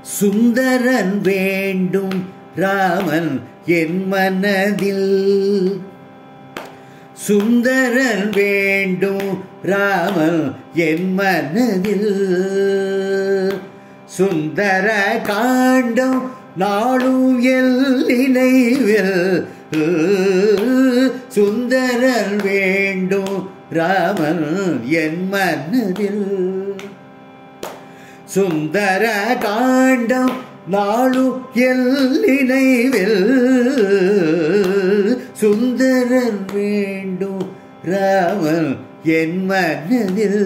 சுந்தரன் வேண்டும் ராமன் என் மனதில். சுந்தரன் வேண்டும் ராமன் என் மனதில். சுந்தர காண்டம் நாளும் எல்லினைவில். சுந்தரன் வேண்டும் ராமன் என் மனதில். சுந்தர காண்டம் நாளும் எல்லினைவில். சுந்தரன் வேண்டும் ராமன் என் மனதில்.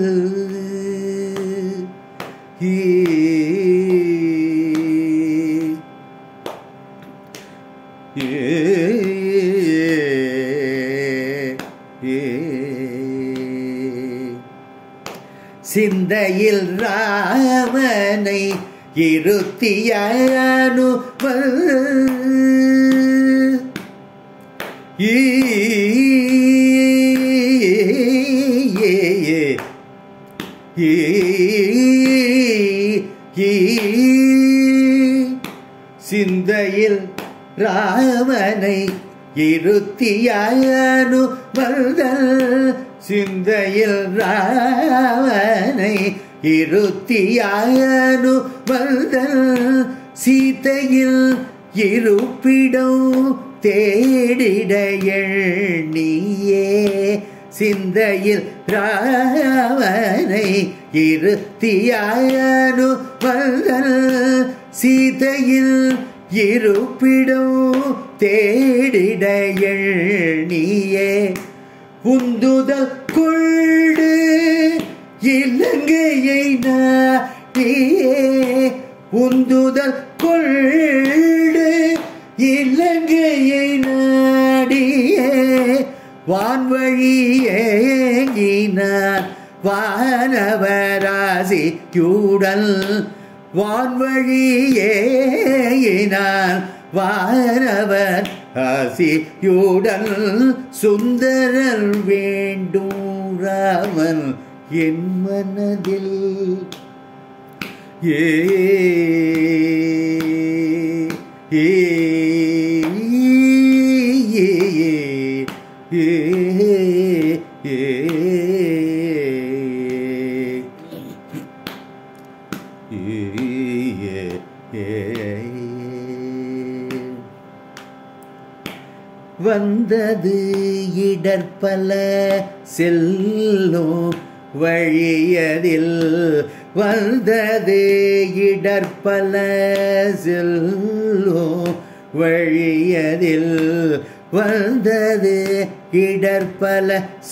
சிந்தையில் ராமனை இருத்திய சிந்தையில் ராமனை இருத்தியானு மருதல். சிந்தையில் ராமனை இருத்தியானு மருதல். சீதையில் இருப்பிடம் தேடிட எண்ணியே. சிந்தையில் ராமனை இருத்தியானு மருதல். சீதையில் இருப்பிடம் தேடிட எண்ணியே. உந்துதல் கொண்டு இலங்கையை நாடியே. உந்துதல் கொண்டு இலங்கையை நாடியே. வான்வழியேங்கினார் வானவராசியுடன். வான்வழியேயினார் வானவர் ஆசியுடன். சுந்தரர் வேண்டும் ராமன் என் மனதில். ஏ ஏ ஏ ஏ வந்தது இடர்பல செல்லும் வழியதில். வந்தது இடர்பல செல்லும் வழியதில். வந்தது இடர்பல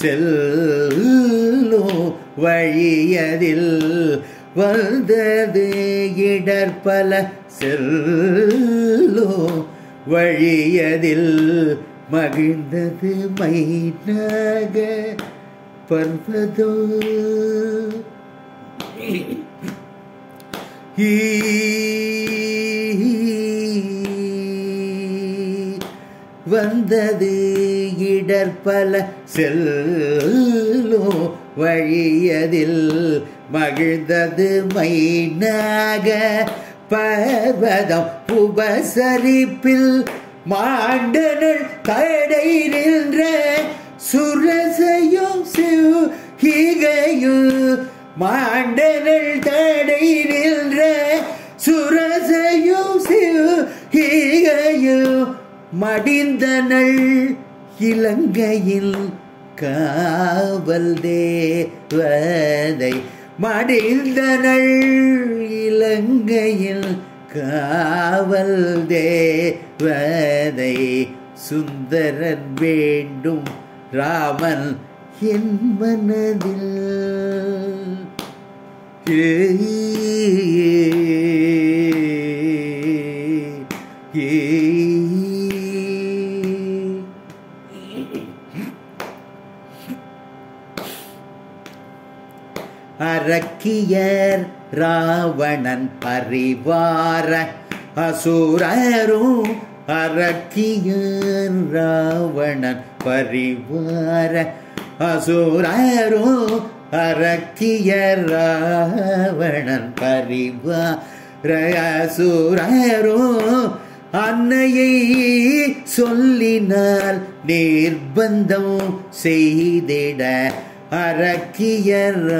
செல்லும் வழியதில். வந்தது இடர்பல செல்லும் வழியதில். மகிழ்ந்தது மைனாக பர்வதோ. வந்தது இடர்பல செல்லும் வழியதில். மகிழ்ந்தது மைனாக பர்வதம். உபசரிப்பில் மாண்டனள் தடை நின்ற. சுரசையும் சிவகையும் மாண்டனள் தடை நின்ற. சுரசையும் சிவகையும் மடிந்தனள் இலங்கையில் காவல் தேவதை. மடிந்தனள் இலங்கையில் காவல் தேவதை. சுந்தரன் வேண்டும் ராமன் என் மனதில். அரக்கியர் ராவணன் பரிவார அசுரரும். அரக்கியர் ராவணன் பரிவார அசுரரும். அரக்கியர் ராவணன் பரிவார அசுரரும் அன்னையை சொல்லினால் நிர்பந்தம் செய்திட அரக்கிய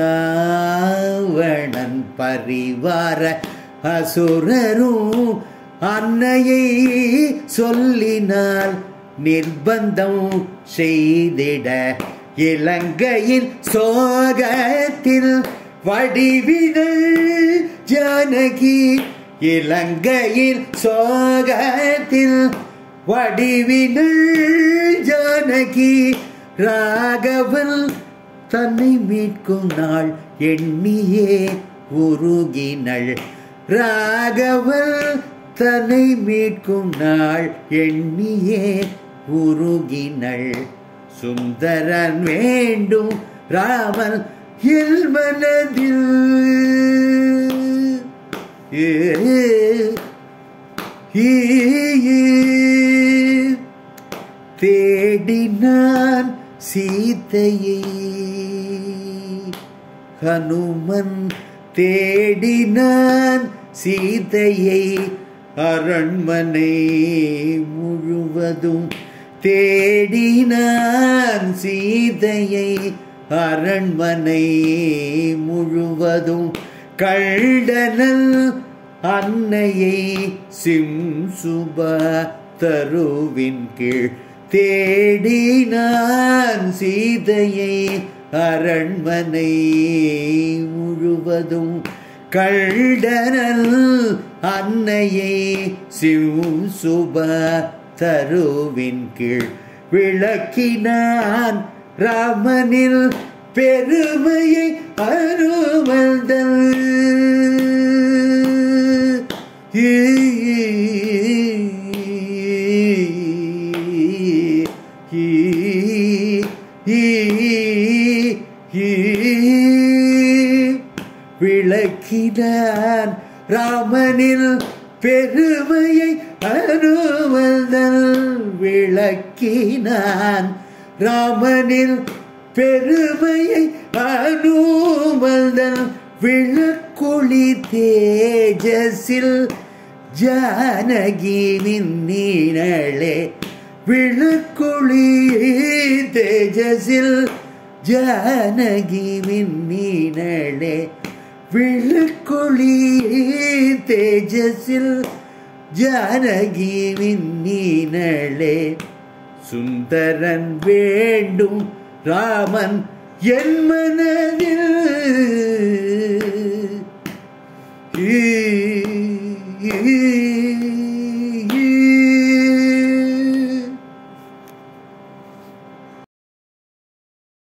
ராவணன் பரிவார அசுரரும் அன்னையை சொல்லினால் நிர்பந்தம் செய்திட இலங்கையின் சோகத்தில் வடிவினள் ஜானகி இலங்கையில் சோகத்தில் வடிவினள் ஜானகி ராகவன் தன்னை மீட்கும் நாள் எண்ணியே உருகினள் ராகவன் தன்னை மீட்கும் நாள் எண்ணியே உருகினள் சுந்தரன் வேண்டும் ராமன் எல் மனதில் தேடினான் சீதையை ஹனுமன் தேடினான் சீதையை அரண்மனை முழுவதும் தேடினான் சீதையை அரண்மனை முழுவதும் கண்டனல் அன்னையை சிம்சுப தருவின் கீழ் தேடினான் சீதையை அரண்மனை முழுவதும் கண்டனல் அன்னையை சிம்சுப தருவின் கீழ் விளக்கினான் ராமனில் பெருமையை அருமந்தல் விளக்கினான் ராமனில் பெருமையை அருமந்தல் விளக்கினான் ராமனில் பெருமையை அனுமந்தல் விளக்கொளி தேஜஸில் ஜானகி மின்னினளே விளக்கொளி தேஜஸில் ஜானகி மின்னினளே விளக்கொளி தேஜஸில் ஜானகி மின்னினளே சுந்தரன் வேண்டும் ராமன் என் மனதில்